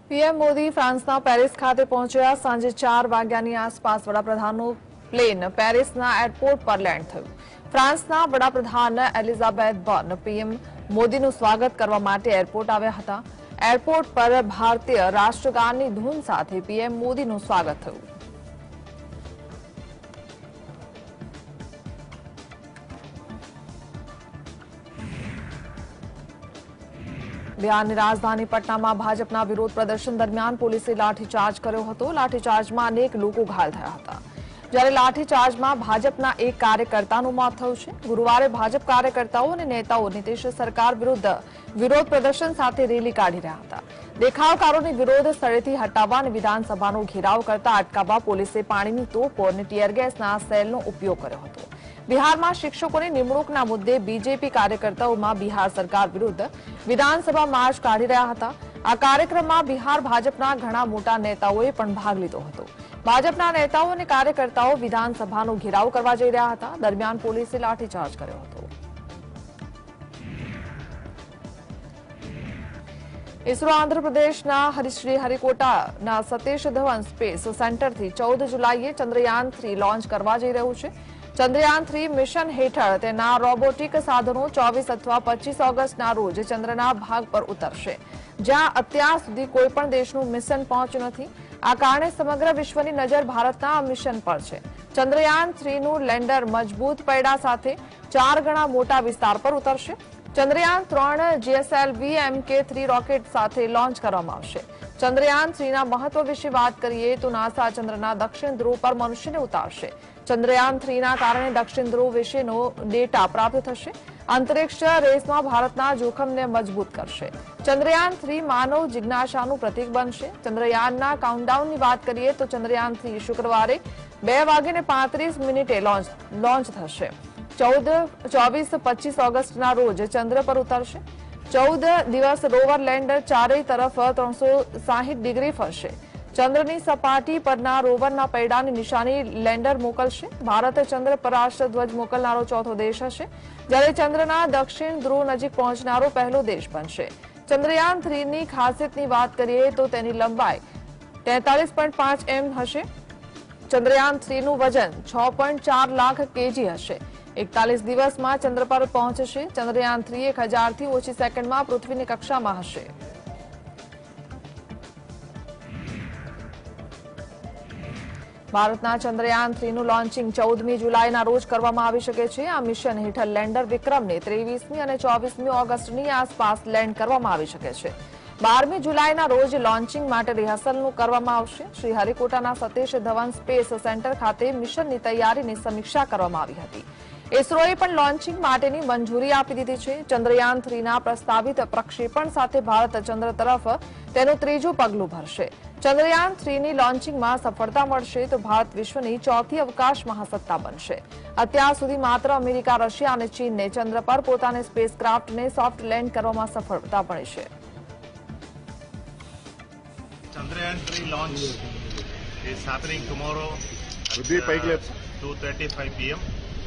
PM Modi ફ્રાન્સના Paris ખાતે પહોંચ્યા. સાંજે 4 વાગ્યાની આસપાસ વડાપ્રધાનનું પ્લેન પેરિસના એરપોર્ટ પર લેન્ડ થયું. ફ્રાન્સના વડાપ્રધાન એલિઝાબેથ બોર્ન પીએમ મોદીનું સ્વાગત કરવા માટે એરપોર્ટ આવ્યા હતા. એરપોર્ટ પર ભારતીય રાષ્ટ્રગાનની ધૂન સાથે પીએમ મોદીનું સ્વાગત થયું. બિહારની રાજધાની પટનામાં ભાજપના વિરોધ પ્રદર્શન દરમિયાન પોલીસે લાઠીચાર્જ કર્યો હતો. લાઠીચાર્જમાં અનેક લોકો ઘાયલ થયા હતા, જ્યારે લાઠીચાર્જમાં ભાજપના એક કાર્યકર્તાનું મોત થયું છે. ગુરુવારે ભાજપ કાર્યકર્તાઓ અને નેતાઓ નીતિશ સરકાર વિરુદ્ધ વિરોધ પ્રદર્શન સાથે રેલી કાઢી રહ્યા હતા. દેખાવકારોને વિરોધ સ્થળેથી હટાવવા અને વિધાનસભાનો ઘેરાવ કરતા અટકાવવા પોલીસે પાણીની તોપો અને ટીયરગેસના સેલનો ઉપયોગ કર્યો હતો. બિહારમાં શિક્ષકોની નિમણૂકના મુદ્દે બીજેપી કાર્યકર્તાઓમાં બિહાર સરકાર વિરુદ્ધ વિધાનસભા માર્ચ કાઢી રહ્યા હતા. આ કાર્યક્રમમાં બિહાર ભાજપના ઘણા મોટા નેતાઓએ પણ ભાગ લીધો હતો. ભાજપના નેતાઓ અને કાર્યકર્તાઓ વિધાનસભાનો ઘેરાવ કરવા જઈ રહ્યા હતા. દરમિયાન પોલીસે લાઠીચાર્જ કર્યો હતો. ઇસરો આંધ્રપ્રદેશના શ્રીહરિકોટાના સતીશ ધવન સ્પેસ સેન્ટરથી 14 જુલાઈએ ચંદ્રયાન 3 લોન્ચ કરવા જઈ રહ્યું છે. ચંદ્રયાન 3 મિશન હેઠળ તેના રોબોટિક સાધનો 24 અથવા 25 ઓગસ્ટના રોજ ચંદ્રના ભાગ પર ઉતરશે, જ્યાં અત્યાર સુધી કોઈ પણ દેશનું મિશન પહોંચ્યું નથી. આ કારણે સમગ્ર વિશ્વની નજર ભારતના આ મિશન પર છે. ચંદ્રયાન 3નું લેન્ડર મજબૂત પૈડા સાથે 4 ગણા મોટા વિસ્તાર પર ઉતરશે. ચંદ્રયાન 3 જીએસએલવી MK3 રોકેટ સાથે લોન્ચ કરવામાં આવશે. ચંદ્રયાન 3ના મહત્વ વિશે વાત કરીએ તો નાસા ચંદ્રના દક્ષિણ ધ્રુવ પર મનુષ્યને ઉતારશે. ચંદ્રયાન 3ના કારણે દક્ષિણ ધ્રુવ વિશેનો ડેટા પ્રાપ્ત થશે. અંતરિક્ષ રેસમાં ભારતના જોખમને મજબૂત કરશે. ચંદ્રયાન 3 માનવ જિજ્ઞાસાનું પ્રતીક બનશે. ચંદ્રયાનના કાઉન્ટડાઉનની વાત કરીએ તો ચંદ્રયાન 3 શુક્રવારે 2:35 લોન્ચ થશે. 24-25 ઓગસ્ટના રોજ ચંદ્ર પર ઉતરશે. 14 દિવસ રોવર લેન્ડર ચારેય તરફ 360 ડિગ્રી ફરશે. ચંદ્રની સપાટી પરના રોવરના પૈડાની નિશાની લેન્ડર મોકલશે. ભારત ચંદ્ર પર રાષ્ટ્રધ્વજ મોકલનારો ચોથો દેશ હશે, જ્યારે ચંદ્રના દક્ષિણ ધ્રુવ નજીક પહોંચનારો પહેલો દેશ બનશે. ચંદ્રયાન 3ની ખાસિયતની વાત કરીએ તો તેની લંબાઈ 43.5 m હશે. ચંદ્રયાન 3નું વજન 6.4 લાખ kg હશે. 41 દિવસમાં ચંદ્ર પર પહોંચશે. ચંદ્રયાન 3 1000થી ઓછી સેકન્ડમાં પૃથ્વીની કક્ષામાં હશે. ભારતના ચંદ્રયાન 3નું લોન્ચિંગ 14મી જુલાઈના રોજ કરવામાં આવી શકે છે. આ મિશન હેઠળ લેન્ડર વિક્રમને 23મી અને 24મી ઓગસ્ટની આસપાસ લેન્ડ કરવામાં આવી શકે છે. 12મી જુલાઈના રોજ લોન્ચિંગ માટે રિહર્સલનું કરવામાં આવશે. શ્રીહરિકોટાના સતીશ ધવન સ્પેસ સેન્ટર ખાતે મિશનની તૈયારીની સમીક્ષા કરવામાં આવી હતી. ઇસરોએ પણ લોન્ચિંગ માટેની મંજૂરી આપી દીધી છે. ચંદ્રયાન 3ના પ્રસ્તાવિત પ્રક્ષેપણ સાથે ભારત ચંદ્ર તરફ તેનું ત્રીજું પગલું ભરશે. ચંદ્રયાન 3ની લોન્ચિંગમાં સફળતા મળશે તો ભારત વિશ્વની ચોથી અવકાશ મહાસત્તા બનશે. અત્યાર સુધી માત્ર અમેરિકા, રશિયા અને ચીનને ચંદ્ર પર પોતાની સ્પેસક્રાફ્ટને સોફ્ટ લેન્ડ કરવામાં સફળતા મળી છે. Chandrayaan 3 launch is happening tomorrow at 2:35 p.m.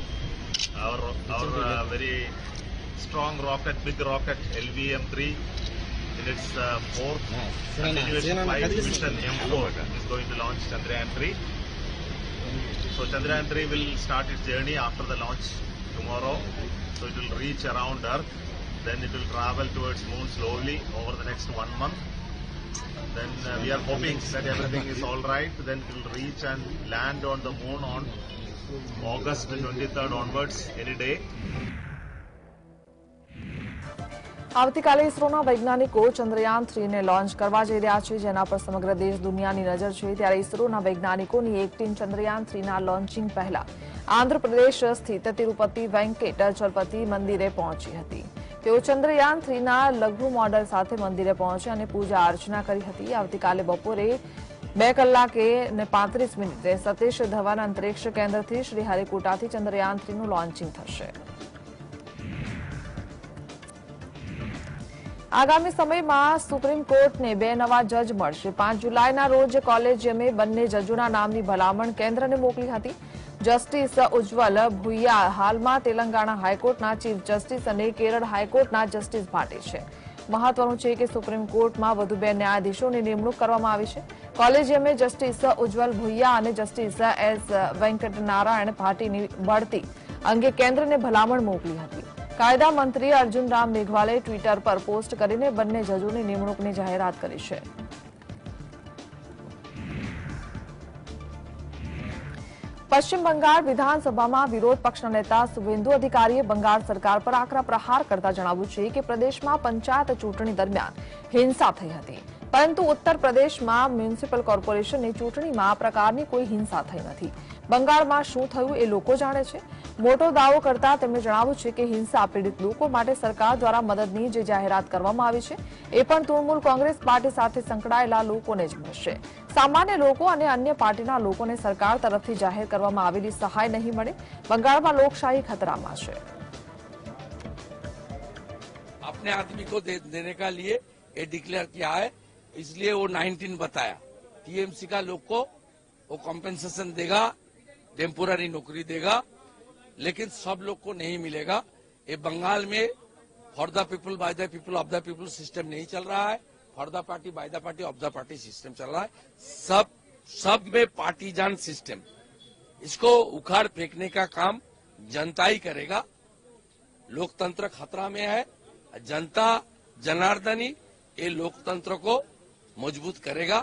Our very strong rocket, big rocket LVM-3 in its fourth continuous flight mission M4 is going to launch Chandrayaan 3. So Chandrayaan 3 will start its journey after the launch tomorrow. So it will reach around Earth, then it will travel towards Moon slowly over the next 1 month. Then we are hoping that everything is all right. Then it will reach and land on the moon on August 23rd onwards, any day. આવતીકાલે ઇસરોના વૈજ્ઞાનિકો Chandrayaan 3ને launch કરવા જઈ રહ્યા છે, જેના પર સમગ્ર દેશ દુનિયાની નજર છે. ત્યારે ઇસરોના વૈજ્ઞાનિકોની એક ટીમ ચંદ્રયાન 3ના લોન્ચિંગ પહેલા આંધ્રપ્રદેશ સ્થિત તિરુપતિ વેંકટેશ્વરપતિ મંદિરે પહોંચી હતી. તેઓ ચંદ્રયાન 3ના લઘુ મોડલ સાથે મંદિરે પહોંચ્યા અને પૂજા અર્ચના કરી હતી. આવતીકાલે બપોરે 2:35 સતીશ ધવન અંતરિક્ષ કેન્દ્રથી શ્રીહરિકોટાથી ચંદ્રયાન 3નું લોન્ચિંગ થશે. આગામી સમયમાં સુપ્રીમ કોર્ટને 2 નવા જજ મળશે. 5 જુલાઈના રોજ કોલેજિયમે બંને જજોના નામની ભલામણ કેન્દ્રને મોકલી હતી. જસ્ટિસ ઉજ્જવલ ભુઇયા હાલમાં તેલંગાણા હાઈકોર્ટના ચીફ જસ્ટિસ અને કેરળ હાઈકોર્ટના જસ્ટિસ ભાટે છે. મહત્વનું છે કે સુપ્રીમ કોર્ટમાં વધુ 2 ન્યાયાધીશોની નિમણૂક કરવામાં આવી છે. કોલેજિયમે જસ્ટિસ ઉજ્જવલ ભુઇયા અને જસ્ટિસ એસ વેંકટનારાયણ ભાટીની બઢતી અંગે કેન્દ્રને ભલામણ મોકલી હતી. કાયદા મંત્રી અર્જુન રામ મેઘવાલે ટ્વિટર પર પોસ્ટ કરીને બંને જજોની નિમણૂકની જાહેરાત કરી છે. પશ્ચિમ બંગાળ વિધાનસભામાં વિરોધ પક્ષના નેતા શુભેન્દુ અધિકારીએ બંગાળ સરકાર પર આકરા પ્રહાર કરતા જણાવ્યું છે કે પ્રદેશમાં પંચાયત ચૂંટણી દરમિયાન હિંસા થઈ હતી, પરંતુ ઉત્તર પ્રદેશમાં મ્યુનિસિપલ કોર્પોરેશનની ચૂંટણીમાં આ પ્રકારની કોઈ હિંસા થઈ નથી. બંગાળમાં શું થયું એ લોકો જાણે છે. મોટો દાવો કરતા તેમણે જણાવ્યું છે કે હિંસા પીડિત લોકો માટે સરકાર દ્વારા મદદની જે જાહેરાત કરવામાં આવી છે એ પણ તૃણમૂલ કોંગ્રેસ પાર્ટી સાથે સંકળાયેલા લોકોને જ મળશે. સામાન્ય લોકો અને અન્ય પાર્ટીના લોકોને સરકાર તરફથી જાહેર કરવામાં આવેલી સહાય નહીં મળે. બંગાળમાં લોકશાહી ખતરામાં છે. अपने आदमी को देने का लिए ये डिक्लेयर किया है, इसलिए वो 19 बताया. टीएमसी का लोग को वो कॉम्पेंसेशन देगा, टेम्पोररी नौकरी देगा, लेकिन सब लोग को नहीं मिलेगा. ये बंगाल में for the people by the people of the people system नहीं चल रहा है. For the party by the party of the party system चल रहा है. सब में पार्टीजान सिस्टम. इसको उखाड़ फेंकने का काम जनता ही करेगा. लोकतंत्र खतरा में है. जनता जनार्दनी ये लोकतंत्र को मजबूत करेगा.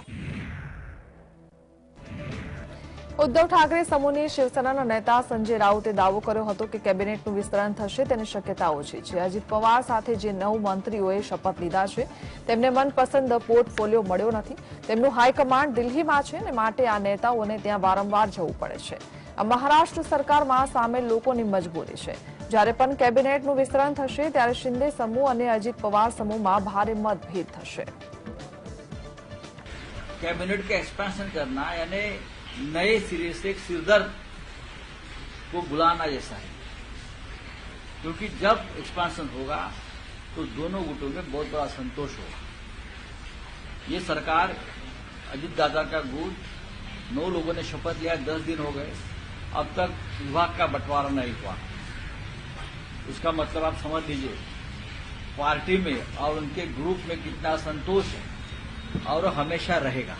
ઉદ્ધવ ઠાકરે સમૂહની શિવસેનાના નેતા સંજય રાઉતે દાવો કર્યો હતો કે કેબિનેટનું વિસ્તરણ થશે તેની શક્યતા ઓછી છે. અજીત પવાર સાથે જે 9 મંત્રીઓએ શપથ લીધા છે તેમને મનપસંદ પોર્ટફોલિયો મળ્યો નથી. તેમનું હાઈકમાન્ડ દિલ્હીમાં છે અને માટે આ નેતાઓને ત્યાં વારંવાર જવું પડે છે. આ મહારાષ્ટ્ર સરકારમાં સામેલ લોકોની મજબૂરી છે. જ્યારે પણ કેબિનેટનું વિસ્તરણ થશે ત્યારે શિંદે સમૂહ અને અજીત પવાર સમૂહમાં ભારે મતભેદ થશે. कैबिनेट का एक्सपेंशन करना यानी नए सिरे से एक सिरदर्द को बुलाना जैसा है, क्योंकि जब एक्सपेंशन होगा तो दोनों गुटों में बहुत बड़ा संतोष होगा. ये सरकार अजीत दादा का गुट 9 लोगों ने शपथ लिया, 10 दिन हो गए, अब तक विभाग का बंटवारा नहीं हुआ. इसका मतलब आप समझ लीजिए पार्टी में और उनके ग्रुप में कितना संतोष है और हमेशा रहेगा.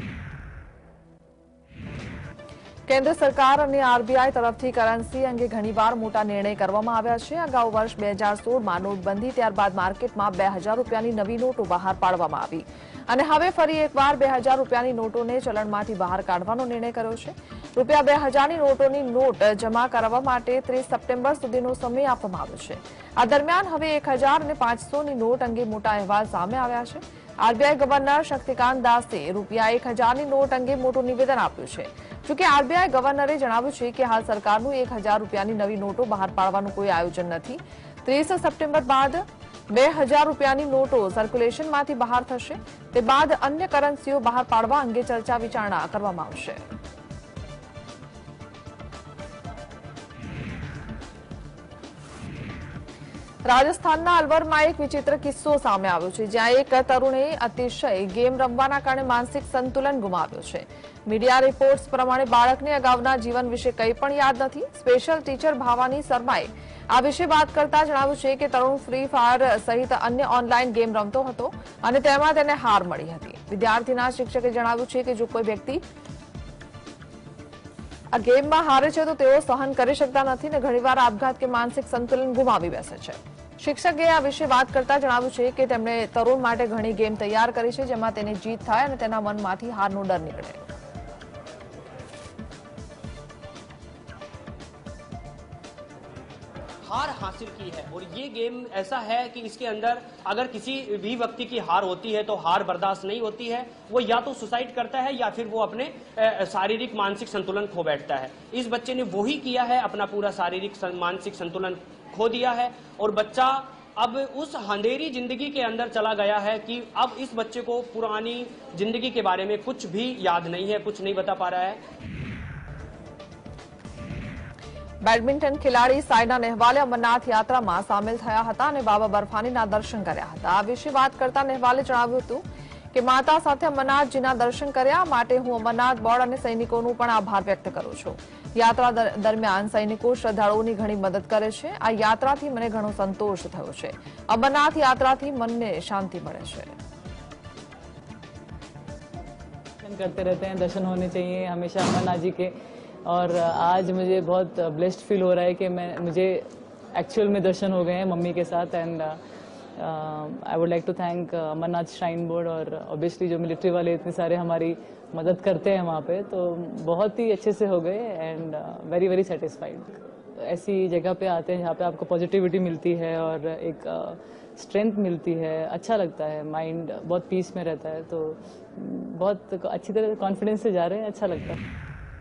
કેન્દ્ર સરકાર અને આરબીઆઈ તરફથી કરન્સી અંગે ઘણીવાર મોટા નિર્ણય કરવામાં આવ્યા છે. અગાઉ વર્ષ 2016માં નોટબંધી, ત્યારબાદ માર્કેટમાં 2000 રૂપિયાની નવી નોટો બહાર પાડવામાં આવી અને હવે ફરી એકવાર 2000 રૂપિયાની નોટોને ચલણમાંથી બહાર કાઢવાનો નિર્ણય કર્યો છે. રૂપિયા 2000ની નોટોની નોટ જમા કરાવવા માટે 30 સપ્ટેમ્બર સુધીનો સમય આપવામાં આવ્યો છે. આ દરમિયાન હવે 1000 અને 500ની નોટ અંગે મોટા અહેવાલ સામે આવ્યા છે. આરબીઆઈ ગવર્નર શક્તિકાંત દાસે રૂપિયા 1000ની નોટ અંગે મોટું નિવેદન આપ્યું છે. જોકે આરબીઆઈ ગવર્નરે જણાવ્યું છે કે હાલ સરકારનું 1000 રૂપિયાની નવી નોટો બહાર પાડવાનું કોઈ આયોજન નથી. 30 સપ્ટેમ્બર બાદ 2000 રૂપિયાની નોટો સર્ક્યુલેશનમાંથી બહાર થશે. તે બાદ અન્ય કરન્સીઓ બહાર પાડવા અંગે ચર્ચા વિચારણા કરવામાં આવશે. રાજસ્થાનના અલવરમાં એક વિચિત્ર કિસ્સો સામે આવ્યો છે, જ્યાં એક તરુણે અતિશય ગેમ રમવાના કારણે માનસિક સંતુલન ગુમાવ્યો છે. મીડિયા રિપોર્ટ્સ પ્રમાણે બાળકને અગાઉના જીવન વિશે કંઈ પણ યાદ નથી. સ્પેશિયલ ટીચર ભાવાની શર્માએ આ વિશે વાત કરતા જણાવ્યું છે કે તરુણ ફ્રી ફાયર સહિત અન્ય ઓનલાઈન ગેમ રમતો હતો અને તેમાં તેને હાર મળી હતી. વિદ્યાર્થીના શિક્ષકે જણાવ્યું છે કે જો કોઈ વ્યક્તિ આ ગેમમાં હારે છે તો તેઓ સહન કરી શકતા નથી અને ઘણીવાર આપઘાત કે માનસિક સંતુલન ગુમાવી બેસે છે. શિક્ષકે આ વિશે વાત કરતા જણાવ્યું છે કે તેમણે તરુણ માટે ઘણી ગેમ તૈયાર કરી છે, જેમાં તેની જીત થાય અને તેના મનમાંથી હારનો ડર નીકળે. हार हासिल की है और ये गेम ऐसा है कि इसके अंदर अगर किसी भी व्यक्ति की हार होती है तो हार बर्दाश्त नहीं होती है. वो या तो सुसाइड करता है या फिर वो अपने शारीरिक मानसिक संतुलन खो बैठता है. इस बच्चे ने वही किया है, अपना पूरा शारीरिक मानसिक संतुलन खो दिया है और बच्चा अब उस अंधेरी जिंदगी के अंदर चला गया है कि अब इस बच्चे को पुरानी जिंदगी के बारे में कुछ भी याद नहीं है, कुछ नहीं बता पा रहा है. બેડમિન્ટન ખેલાડી સાયના નેહવાલે અમરનાથ યાત્રામાં સામેલ થયા હતા અને બાબા બર્ફાનીના દર્શન કર્યા હતા. આ વિશે વાત કરતા નેહવાલે જણાવ્યું હતું કે માતા સાથે અમરનાથજીના દર્શન કર્યા માટે હું અમરનાથ બોર્ડ અને સૈનિકોનો પણ આભાર વ્યક્ત કરું છું. યાત્રા દરમિયાન સૈનિકો શ્રદ્ધાળુઓની ઘણી મદદ કરે છે. આ યાત્રાથી મને ઘણો સંતોષ થયો છે. અમરનાથ યાત્રાથી મનને શાંતિ મળે છે. करते रहते हैं, दर्शन होने चाहिए हमेशा अमरनाथ जी के। और आज मुझे बहुत ब्लेस्ड फील हो रहा है कि मुझे एक्चुअल में दर्शन हो गए हैं मम्मी के साथ। And I would like to thank Amarnath shrine board और ऑब्वियसली जो मिलिट्री वाले इतने सारे हमारी मदद करते हैं वहाँ पे, तो बहुत ही अच्छे से हो गए एंड वेरी वेरी सेटिस्फाइड। ऐसी जगह पे आते हैं जहाँ पे आपको पॉजिटिविटी मिलती है और एक स्ट्रेंथ मिलती है, अच्छा लगता है, माइंड बहुत पीस में रहता है, तो बहुत अच्छी तरह कॉन्फिडेंस से जा रहे हैं, अच्छा लगता है।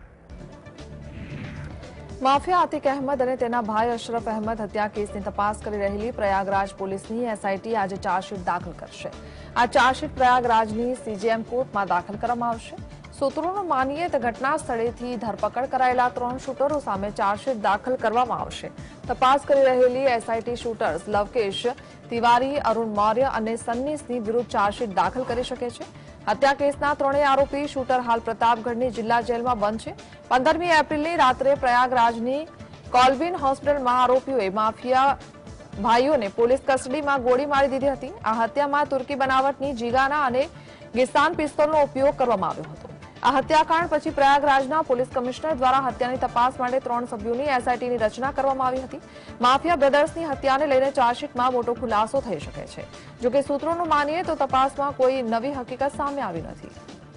માફિયા આતિક અહેમદ અને તેના ભાઈ અશરફ અહેમદ હત્યા કેસની તપાસ કરી રહેલી પ્રયાગરાજ પોલીસની એસઆઈટી આજે ચાર્જશીટ દાખલ કરશે. આ ચાર્જશીટ પ્રયાગરાજની સીજેએમ કોર્ટમાં દાખલ કરવામાં આવશે. સૂત્રોનું માનીએ તો ઘટના સ્થળેથી ધરપકડ કરાયેલા 3 શૂટરો સામે ચાર્જશીટ દાખલ કરવામાં આવશે. તપાસ કરી રહેલી એસઆઈટી શૂટર્સ લવકેશ તિવારી, અરુણ મૌર્ય અને સન્નીસની વિરુદ્ધ ચાર્જશીટ દાખલ કરી શકે છે. હત્યા કેસના 3 આરોપી શૂટર હાલ પ્રતાપગઢની જિલ્લા જેલમાં બંધ છે. 15મી એપ્રિલની રાત્રે પ્રયાગરાજની કોલ્વિન હોસ્પિટલમાં આરોપીઓએ માફિયા ભાઈઓને પોલીસ કસ્ટડીમાં ગોળી મારી દીધી હતી. આ હત્યામાં તુર્કી બનાવટની જીગાના અને ગિસ્તાન પિસ્તોલનો ઉપયોગ કરવામાં આવ્યો હતો. આ હત્યાકાંડ પછી પ્રયાગરાજના પોલીસ કમિશનર દ્વારા હત્યાની તપાસ માટે 3 સભ્યોની એસઆઈટીની રચના કરવામાં આવી હતી. માફિયા બ્રધર્સની હત્યાને લઈને ચાર્જશીટમાં મોટો ખુલાસો થઈ શકે છે. જોકે સૂત્રોનું માનીએ તો તપાસમાં કોઈ નવી હકીકત સામે આવી નથી.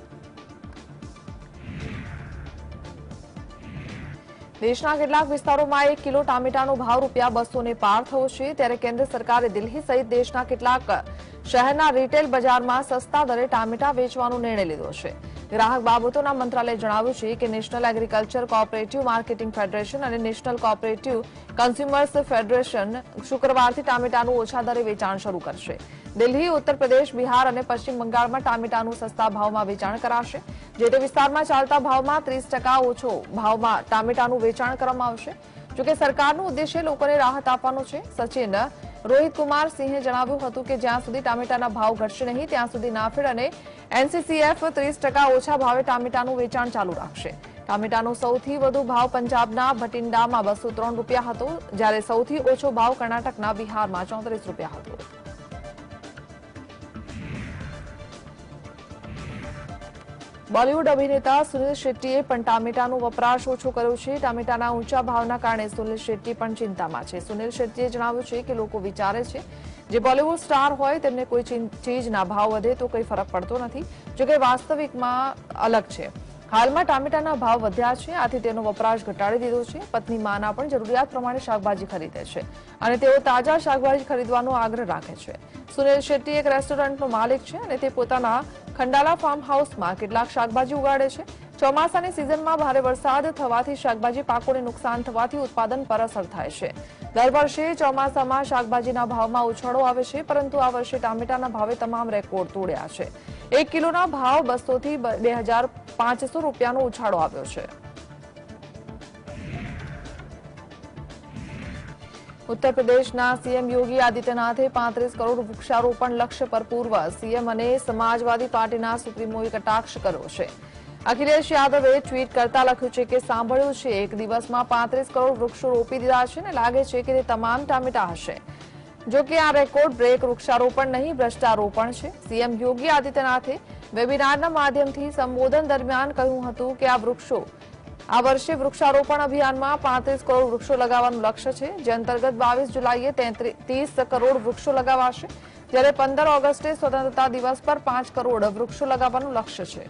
દેશના કેટલાક વિસ્તારોમાં 1 કિલો ટામેટાનો ભાવ ₹200 પાર થયો છે. ત્યારે કેન્દ્ર સરકારે દિલ્હી સહિત દેશના કેટલાક શહેરના રિટેલ બજારમાં સસ્તા દરે ટામેટા વેચવાનો નિર્ણય લીધો છે. ગ્રાહક બાબતોના મંત્રાલયે જણાવ્યું છે કે national agriculture cooperative marketing federation અને નેશનલ કોઓપરેટિવ કન્ઝ્યુમર્સ ફેડરેશન શુક્રવારથી ટામેટાનું ઓછા દરે વેચાણ શરૂ કરશે. દિલ્હી, ઉત્તર પ્રદેશ, બિહાર અને પશ્ચિમ બંગાળમાં ટામેટાનું સસ્તા ભાવમાં વેચાણ કરાશે. જે તે વિસ્તારમાં ચાલતા ભાવમાં 30% ઓછો ભાવમાં ટામેટાનું વેચાણ કરવામાં આવશે. જોકે સરકારનું ઉદ્દેશ્ય લોકોને રાહત આપવાનો છે. સચિન રોહિત કુમાર સિંહે જણાવ્યું હતું કે જ્યાં સુધી ટામેટાના ભાવ ઘટશે નહીં ત્યાં સુધી નાફેડ અને એનસીસીએફ 30% ઓછા ભાવે ટામેટાનું વેચાણ ચાલુ રાખશે. ટામેટાનો સૌથી વધુ ભાવ પંજાબના ભટિંડામાં ₹203 હતો, જ્યારે સૌથી ઓછો ભાવ કર્ણાટકના બિહારમાં ₹34 હતો. બોલિવૂડ અભિનેતા સુનિલ શેટ્ટીએ પણ ટામેટાનો વપરાશ ઓછો કર્યો છે. ટામેટાના ઊંચા ભાવના કારણે સુનિલ શેટ્ટી પણ ચિંતામાં છે. સુનિલ શેટ્ટીએ જણાવ્યું છે કે લોકો વિચારે છે જે બોલિવૂડ સ્ટાર હોય તેમને કોઈ ચીજના ભાવ વધે તો કોઈ ફરક પડતો નથી, જોકે વાસ્તવિકમાં અલગ છે. હાલમાં ટામેટાના ભાવ વધ્યા છે, આથી તેનો વપરાશ ઘટાડી દીધો છે. પત્ની માના પણ જરૂરિયાત પ્રમાણે શાકભાજી ખરીદે છે અને તેઓ તાજા શાકભાજી ખરીદવાનો આગ્રહ રાખે છે. સુનિલ શેટ્ટી એક રેસ્ટોરન્ટનો માલિક છે અને તે પોતાના ખંડાલા ફાર્મ હાઉસમાં કેટલાક શાકભાજી ઉગાડે છે. ચોમાસાની સિઝનમાં ભારે વરસાદ થવાથી શાકભાજી પાકોને નુકસાન થવાથી ઉત્પાદન પર અસર થાય છે. દર વર્ષે ચોમાસામાં શાકભાજીના ભાવમાં ઉછાળો આવે છે, પરંતુ આ વર્ષે ટામેટાના ભાવે તમામ રેકોર્ડ તોડ્યા છે. 1 કિલોના ભાવ ₹200 થી ₹2,500નો ઉછાળો આવ્યો છે. ઉત્તર પ્રદેશના સીએમ યોગી આદિત્યનાથે 35 કરોડ વૃક્ષારોપણ લક્ષ્ય પર પૂર્વ સીએમ અને સમાજવાદી પાર્ટીના સુપ્રીમોએ કટાક્ષ કર્યો છે. અખિલેશ યાદવે ટ્વીટ કરતા લખ્યું છે કે સાંભળ્યું છે એક દિવસમાં 35 કરોડ વૃક્ષો રોપી દીધા છે અને લાગે છે કે તે તમામ ટામેટા હશે. જો કે આ રેકોર્ડ બ્રેક વૃક્ષારોપણ નહીં, ભ્રષ્ટારોપણ છે. સીએમ યોગી આદિત્યનાથે વેબિનારના માધ્યમથી સંબોધન દરમિયાન કહ્યું હતું કે આ વર્ષે વૃક્ષારોપણ અભિયાનમાં 35 કરોડ વૃક્ષો લગાવવાનું લક્ષ્ય છે, જે અંતર્ગત 22 જુલાઈએ 30 કરોડ વૃક્ષો લગાવાશે, જ્યારે 15 ઓગસ્ટે સ્વતંત્રતા દિવસ પર 5 કરોડ વૃક્ષો લગાવવાનું લક્ષ્ય છે.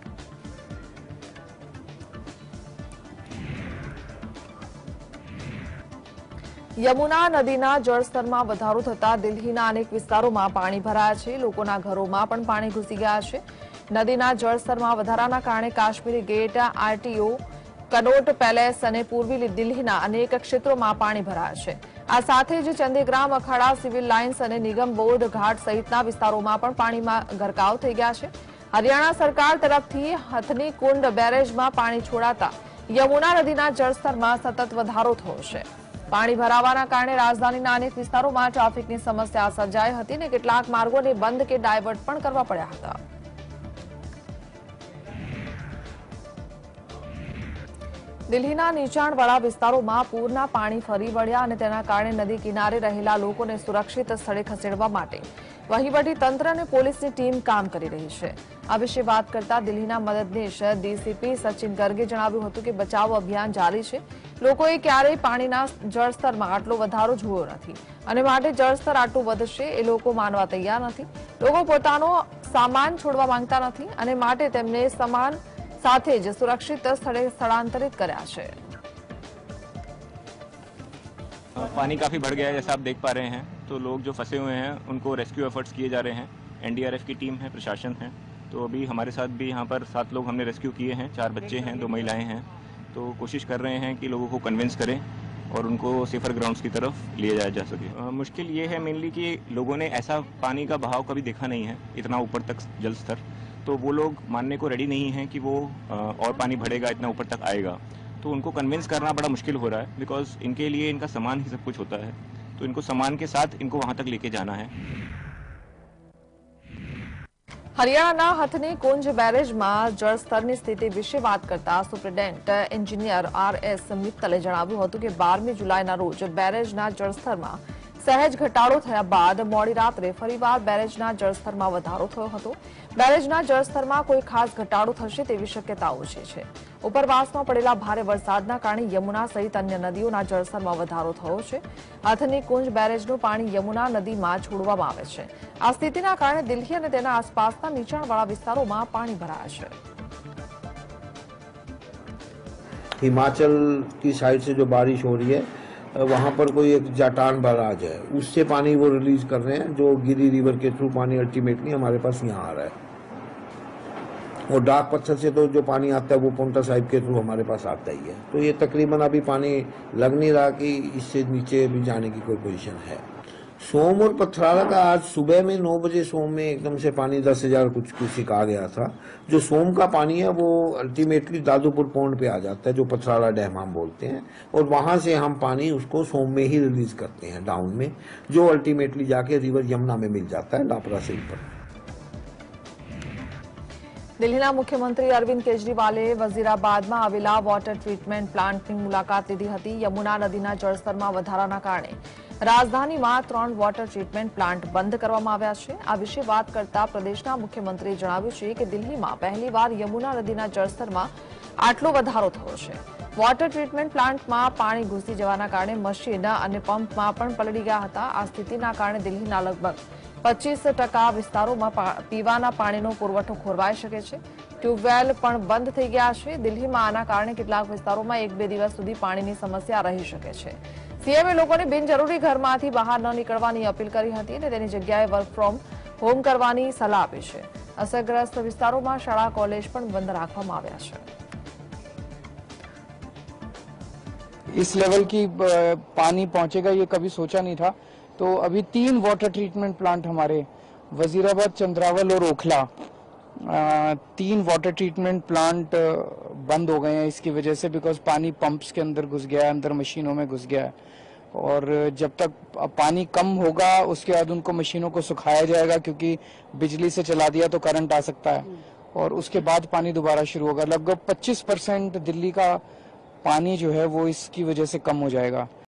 યમુના નદીના જળસ્તરમાં વધારો થતા દિલ્હીના અનેક વિસ્તારોમાં પાણી ભરાયા છે. લોકોના ઘરોમાં પણ પાણી ઘૂસી ગયા છે. નદીના જળસ્તરમાં વધારાના કારણે કાશ્મીરી ગેટ, આરટીઓ, કનોટ પેલેસ અને પૂર્વી દિલ્હીના અનેક ક્ષેત્રોમાં પાણી ભરાયા છે. આ સાથે જ ચંદીગ્રામ, અખાડા, સિવિલ લાઇન્સ અને નિગમ બોધ ઘાટ સહિતના વિસ્તારોમાં પણ પાણીમાં ગરકાવ થઈ ગયા છે. હરિયાણા સરકાર તરફથી હથની કુંડ બેરેજમાં પાણી છોડાતા યમુના નદીના જળસ્તરમાં સતત વધારો થયો છે. પાણી ભરાવાના કારણે રાજધાનીના અનેક વિસ્તારોમાં ટ્રાફિકની સમસ્યા સર્જાઈ હતી અને કેટલાક માર્ગોને બંધ કે ડાયવર્ટ પણ કરવા પડ્યા હતા. દિલ્હીના નીચાણવાળા વિસ્તારોમાં પૂરના પાણી ફરી વળ્યા અને તેના કારણે નદી કિનારે રહેલા લોકોને સુરક્ષિત સ્થળે ખસેડવા માટે વહીવટી તંત્ર અને પોલીસની ટીમ કામ કરી રહી છે. આ વિશે વાત કરતા દિલ્હીના મદદનીશ ડીસીપી સચિન ગર્ગે જણાવ્યું હતું કે બચાવ અભિયાન જારી છે. લોકોએ ક્યારેય પાણીના જળસ્તરમાં આટલો વધારો જોયો નથી અને માટે જળસ્તર આટલું વધશે એ લોકો માનવા તૈયાર નથી. લોકો પોતાનો સામાન છોડવા માંગતા નથી અને માટે તેમને સામાન સાથે જ સુરક્ષિત સ્થળે સ્થળાंतरित કર્યા છે. पानी काफ़ी बढ़ गया है जैसा आप देख पा रहे हैं, तो लोग जो फंसे हुए हैं उनको रेस्क्यू एफर्ट्स किए जा रहे हैं. एनडीआरएफ की टीम है, प्रशासन है. तो अभी हमारे साथ भी यहाँ पर 7 लोग हमने रेस्क्यू किए हैं. 4 बच्चे हैं, 2 महिलाएं हैं. तो कोशिश कर रहे हैं कि लोगों को कन्विंस करें और उनको सेफर ग्राउंड्स की तरफ लिए जाया जा सके. मुश्किल ये है मेनली कि लोगों ने ऐसा पानी का बहाव कभी देखा नहीं है, इतना ऊपर तक जल स्तर. तो वो लोग मानने को रेडी नहीं है कि वो और पानी बढ़ेगा, इतना ऊपर तक आएगा. तो उनको कन्विंस करना बड़ा मुश्किल हो रहा है, बिकॉज इनके लिए इनका सामान ही सब कुछ होता है. तो इनको सामान के साथ इनको वहां तक लेके जाना है. હરિયાણાના હથની કુંજ બેરેજમાં જળસ્તરની સ્થિતિ વિશે વાત કરતા સુપ્રિન્ટેન્ડન્ટ એન્જિનિયર આરએસ મિત્તલે જણાવ્યું હતું કે 12મી જુલાઈના રોજ બેરેજના જળસ્તરમાં સહેજ ઘટાડો થયા બાદ મોડી રાત્રે ફરીવાર બેરેજના જળસ્તરમાં વધારો થયો હતો. બેરેજના જળસ્તરમાં કોઈ ખાસ ઘટાડો થશે તેવી શક્યતા ઓછી છે. ઉપરવાસમાં પડેલા ભારે વરસાદના કારણે યમુના સહિત અન્ય નદીઓના જળસ્તરમાં વધારો થયો છે. હથની કુંજ બેરેજનું પાણી યમુના નદીમાં છોડવામાં આવે છે. આ સ્થિતિના કારણે દિલ્હી અને તેના આસપાસના નીચાણવાળા વિસ્તારોમાં પાણી ભરાયા છે. हिमाचल की साइड से जो बारिश हो रही है वहाँ पर कोई एक जाटान बैराज है, उससे पानी वो रिलीज कर रहे हैं, जो गिरी रिवर के थ्रू पानी अल्टीमेटली हमारे पास यहाँ आ रहा है. और डाक पत्थर से तो जो पानी आता है वो पोंटा साहिब के थ्रू हमारे पास आता ही है. तो ये तकरीबन अभी पानी लग नहीं रहा कि इससे नीचे भी जाने की कोई पोजीशन है. सोम और पथराला का आज सुबह में 9 बजे सोम में एकदम से पानी 10,000 कुछ आ गया था. जो सोम का पानी है वो अल्टीमेटली दादूपुर पौंड पे आ जाता है, जो पथराला डैम हम बोलते हैं, और वहां से हम पानी उसको सोम में ही रिलीज करते हैं डाउन में, जो अल्टीमेटली जाके रिवर यमुना में मिल जाता है लापरा से ऊपर. દિલ્હીના મુખ્યમંત્રી અરવિંદ કેજરીવાલે વઝીરાબાદમાં આવેલા વોટર ટ્રીટમેન્ટ પ્લાન્ટની મુલાકાત લીધી હતી. યમુના નદીના જળસ્તરમાં વધારાના કારણે રાજધાનીમાં 3 વોટર ટ્રીટમેન્ટ પ્લાન્ટ બંધ કરવામાં આવ્યા છે. આ વિશે વાત કરતા પ્રદેશના મુખ્યમંત્રીએ જણાવ્યું છે કે દિલ્હીમાં પહેલીવાર યમુના નદીના જળસ્તરમાં આટલો વધારો થયો છે. વોટર ટ્રીટમેન્ટ પ્લાન્ટમાં પાણી ઘૂસી જવાના કારણે મશીન અને પંપમાં પણ પલળી ગયા હતા. આ સ્થિતિના કારણે દિલ્હીના લગભગ 25% વિસ્તારોમાં પીવાના પાણીનો પુરવઠો ખોરવાઈ શકે છે. ટ્યુબવેલ પણ બંધ થઈ ગયા છે. દિલ્હીમાં આના કારણે કેટલાક વિસ્તારોમાં 1-2 દિવસ સુધી પાણીની સમસ્યા રહી શકે છે. સીએમએ લોકોને બિનજરૂરી ઘરમાંથી બહાર ન નીકળવાની અપીલ કરી હતી અને તેની જગ્યાએ વર્ક ફ્રોમ હોમ કરવાની સલાહ આપી છે. અસરગ્રસ્ત વિસ્તારોમાં શાળા કોલેજ પણ બંધ રાખવામાં આવ્યા છે. इस लेवल की पानी पहुंचेगा ये कभी सोचा नहीं था. तो अभी 3 वाटर ट्रीटमेंट प्लांट हमारे वजीराबाद, चंद्रावल और ओखला 3 वाटर ट्रीटमेंट प्लांट बंद हो गए हैं इसकी वजह से, बिकॉज पानी पंप्स के अंदर घुस गया है, अंदर मशीनों में घुस गया है. और जब तक पानी कम होगा उसके बाद उनको मशीनों को सुखाया जाएगा, क्योंकि बिजली से चला दिया तो करंट आ सकता है, और उसके बाद पानी दोबारा शुरू होगा. लगभग 25% दिल्ली का पानी जो है वो इसकी वजह से कम हो जाएगा.